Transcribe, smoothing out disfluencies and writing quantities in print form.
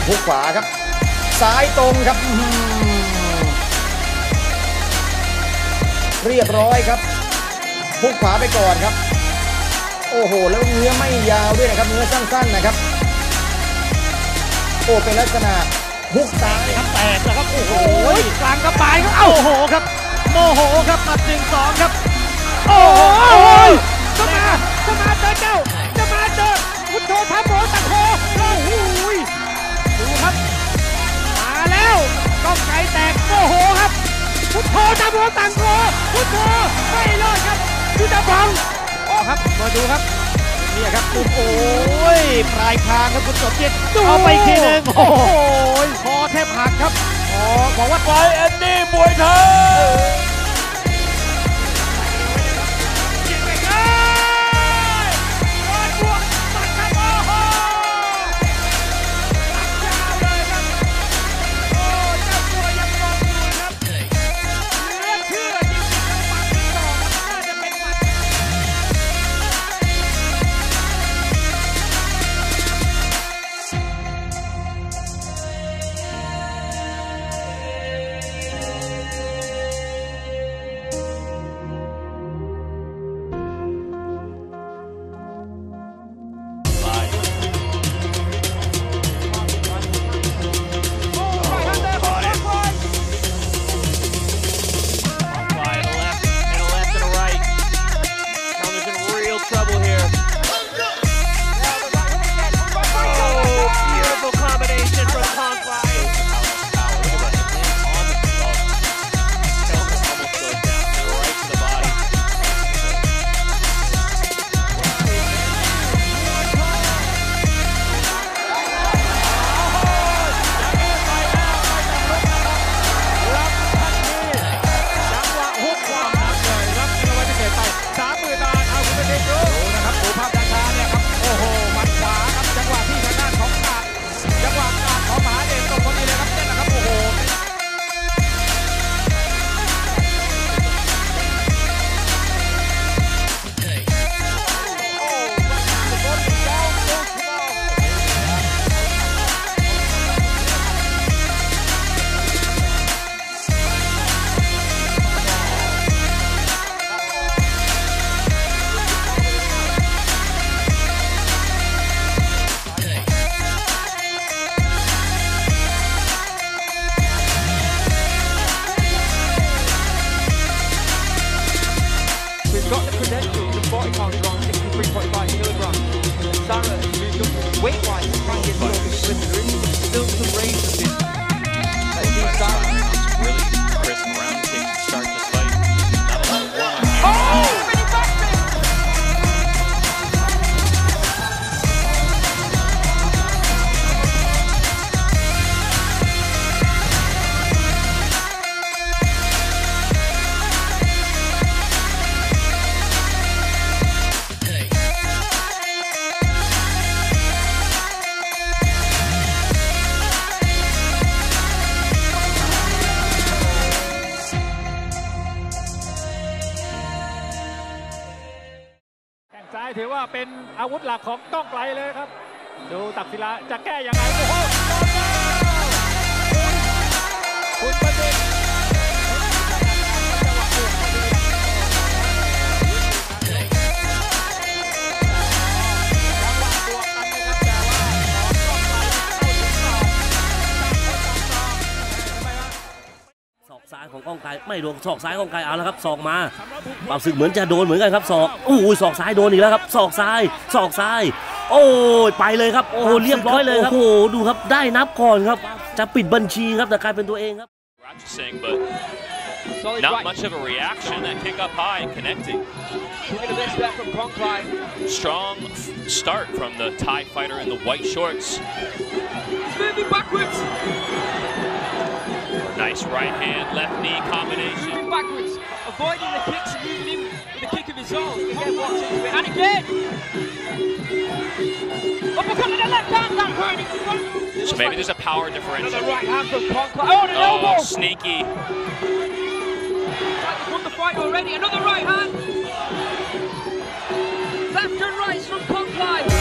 ฮุกขวาครับซ้ายตรงครับเรียบร้อยครับฮุกขวาไปก่อนครับโอ้โหแล้วเนื้อไม่ยาวด้วยนะครับเนื้อสั้นๆนะครับโอ้เป็นลักษณะฮุกซ้ายครับแตกแล้วครับโอ้โหกลางกระบายครับโอ้โหครับโมโหครับมา1-2ครับโอ้โหจะมาเจอเจ้าจะมาเจอพุทโธทัพโมตะโคโอ้โหดูครับมาแล้วก้องไก่แตกโอ้โหครับพุทโธทัพโมตังโคพุทโธไม่รอดครับยุทธพงศ์โอ้ครับมาดูครับนี่ครับโอ้โหปลายคางครับคุณสมจิตเอาไปทีหนึ่งโอ้โหคอแทบหักครับบอกว่าไฟแอนดี้มวยไทยGot the credentials, the 40 pounds wrong, 63.5 kilograms. Sarah has moved up weight-wise to try and get the Olympic. There is still some range of this. Really crisp round kick to start this fight. Not a lot of warm-up. Oh! Spinning backspin! ซ้ายถือว่าเป็นอาวุธหลักของก้องไกลเลยครับดูตักศิลาจะแก้ยังไงโอ้โหคุณประสิทธิ์ซ้ายของก้องไกลไม่โดนศอกซ้ายก้องไกลเอาแล้วครับศอกมาปราบศึกเหมือนจะโดนเหมือนกันครับศอกโอ้ยศอกซ้ายโดนอีกแล้วครับศอกซ้ายโอ้ยไปเลยครับโอ้เรียบร้อยเลยครับโอ้ดูครับได้นับก่อนครับจะปิดบัญชีครับแต่กลายเป็นตัวเองครับ Not much of a reaction. That kick up high and connecting. Strong start from the Thai fighter in the white shorts. Moving backwards. Nice right hand, left knee combination. Moving backwards, avoiding the kicks and moving in with a kick of his own. Again, walks into it, and again. Uppercut to the left hand, that hurt. So maybe there's a power differential. Another right hand from Conklin. Oh, and an elbow. Sneaky. Won the fight already. Another right hand. Left and right from Conklin.